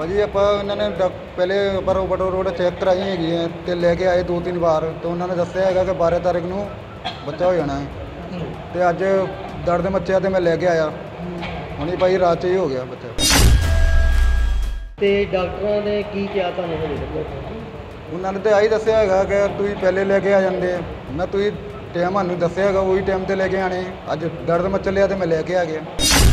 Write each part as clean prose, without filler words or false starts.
ਭਾਜੀ ਆਪਾਂ ਉਹਨਾਂ ਨੇ ਪਹਿਲੇ ਆਪਾਂ ਰੋਡ ਚੈੱਕ ਕਰਾਈ ਹੈਗੀ ਹੈ ਤੇ ਲੈ ਕੇ ਆਏ 2-3 ਵਾਰ ਤੇ ਉਹਨਾਂ ਨੇ ਦੱਸਿਆ ਹੈਗਾ ਕਿ 12 ਤਾਰੀਖ ਨੂੰ ਬੱਚਾ ਹੋ ਜਾਣਾ ਹੈ ਤੇ ਅੱਜ ਦਰਦ ਮੱਚਿਆ ਤੇ ਮੈਂ ਲੈ ਕੇ ਆਇਆ ਹੁਣੀ ਭਾਈ ਰਾਤ 'ਚ ਹੀ ਹੋ ਗਿਆ ਬੱਚਾ। ਤੇ ਡਾਕਟਰਾਂ ਨੇ ਕੀ ਕਿਹਾ ਤੁਹਾਨੂੰ ਹਜੇ ਤੱਕ? ਉਹਨਾਂ ਨੇ ਤਾਂ ਆਹੀ ਦੱਸਿਆ ਹੈਗਾ ਕਿ ਤੁਸੀਂ ਪਹਿਲੇ ਲੈ ਕੇ ਆ ਜਾਂਦੇ ਮੈਂ ਤੁਸੀਂ ਟਾਈਮ ਸਾਨੂੰ ਦੱਸਿਆ ਹੈਗਾ ਉਹੀ ਟਾਈਮ ਤੇ ਲੈ ਕੇ ਆਣੇ ਅੱਜ ਦਰਦ ਮੱਚ ਲਿਆ ਤੇ ਮੈਂ ਲੈ ਕੇ ਆ ਗਿਆ।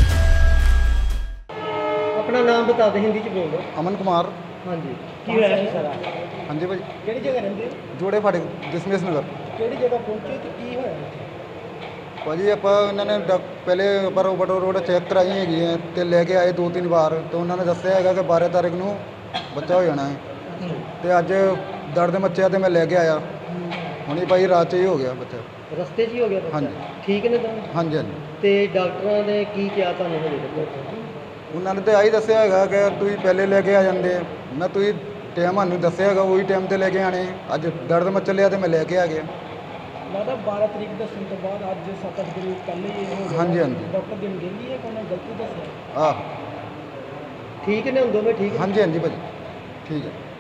ਆਪਣਾ ਨਾਮ ਬਤਾ ਦੇ, ਹਿੰਦੀ ਚ ਬੋਲੋ। ਅਮਨ ਕੁਮਾਰ। ਹਾਂਜੀ, ਕੀ ਹੋਇਆ ਸੀ ਸਾਰਾ? ਹਾਂਜੀ ਭਾਈ, ਕਿਹੜੀ ਜਗ੍ਹਾ ਰਹਿੰਦੇ ਹੋ? ਜੋੜੇ ਫਾਟਕ ਦਸ਼ਮੇਸ਼ ਨਗਰ। ਕਿਹੜੀ ਜਗ੍ਹਾ ਪਹੁੰਚੇ ਤੇ ਕੀ ਹੋਇਆ? ਭਾਜੀ ਆਪਾਂ ਉਹਨਾਂ ਨੇ ਪਹਿਲੇ ਆਪਾਂ ਰੋਡ ਚੈੱਕ ਕਰਾਈ ਹੈਗੀ ਹੈ ਤੇ ਲੈ ਕੇ ਆਏ 2-3 ਵਾਰ ਤੇ ਉਹਨਾਂ ਨੇ ਦੱਸਿਆ ਹੈਗਾ ਕਿ 12 ਤਾਰੀਖ ਨੂੰ ਬੱਚਾ ਹੋ ਜਾਣਾ ਹੈ ਤੇ ਅੱਜ ਦਰਦ ਮੱਚਿਆ ਤੇ ਮੈਂ ਲੈ ਕੇ ਆਇਆ ਹੁਣੀ ਭਾਈ ਰਾਤ 'ਚ ਹੀ ਹੋ ਗਿਆ ਬੱਚਾ। ਰਸਤੇ 'ਚ ਹੀ ਹੋ ਗਿਆ ਬੱਚਾ? ਹਾਂਜੀ। ਠੀਕ ਨੇ ਤਾਂ? ਹਾਂਜੀ ਹਾਂਜੀ। ਤੇ ਡਾਕਟਰਾਂ ਨੇ ਕੀ ਕਿਹਾ ਤੁਹਾਨੂੰ ਹਜੇ ਤੱਕ? ਉਹਨਾਂ ਨੇ ਤਾਂ ਆਹੀ ਦੱਸਿਆ ਹੈਗਾ ਕਿ ਤੁਸੀਂ ਪਹਿਲੇ ਲੈ ਕੇ ਆ ਜਾਂਦੇ ਮੈਂ ਤੁਸੀਂ ਟਾਈਮ ਸਾਨੂੰ ਦੱਸਿਆ ਹੈਗਾ ਉਹੀ ਟਾਈਮ ਤੇ ਲੈ ਕੇ ਆਣੇ ਅੱਜ ਦਰਦ ਮੱਚ ਲਿਆ ਤੇ ਮੈਂ ਲੈ ਕੇ ਆ ਗਿਆ। ਲੱਗਦਾ 12 ਤਰੀਕ ਦੱਸਣ ਤੋਂ ਬਾਅਦ ਅੱਜ 7-8 ਦਿਨ ਪਹਿਲੇ ਹੀ ਹੋ ਗਿਆ। ਹਾਂਜੀ ਹਾਂਜੀ। ਡਾਕਟਰ ਦੀ ਅਣਗਹਿਲੀ ਹੈ ਕਿ ਉਹਨੇ ਗਲਤੀ ਦੱਸਿਆ? ਆਹ ਠੀਕ ਨੇ ਹੁਣ ਦੋਵੇਂ ਠੀਕ ਨੇ? ਹਾਂਜੀ ਹਾਂਜੀ ਭਾਜੀ ਠੀਕ ਹੈ।